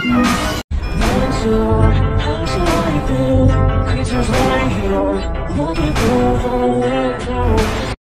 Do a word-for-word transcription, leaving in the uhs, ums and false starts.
How should I feel? Creatures lying here, looking for the way.